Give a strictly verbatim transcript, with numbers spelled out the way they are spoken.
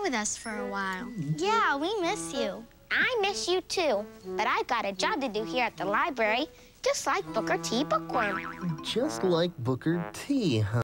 with us for a while. Yeah, we miss you. I miss you too, but I've got a job to do here at the library, just like Booker T. Bookworm. Just like Booker T, huh?